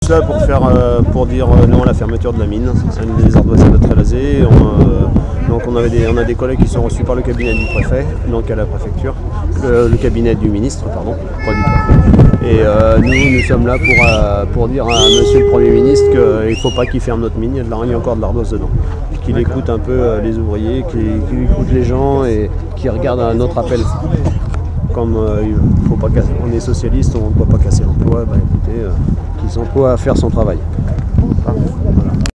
Là pour dire non à la fermeture de la mine. Les ardoisiers de Trélazé. Donc on a des collègues qui sont reçus par le cabinet du préfet, donc à la préfecture, le cabinet du ministre, pardon, pas du préfet. Et nous sommes là pour dire à monsieur le Premier ministre qu'il ne faut pas qu'il ferme notre mine, il y a encore de l'ardoise dedans. Qu'il écoute un peu les ouvriers, qu'il écoute les gens et qu'il regarde à notre appel. Comme faut pas casser, on est socialiste, on ne doit pas casser l'emploi, écoutez, qu'il s'emploie à faire son travail.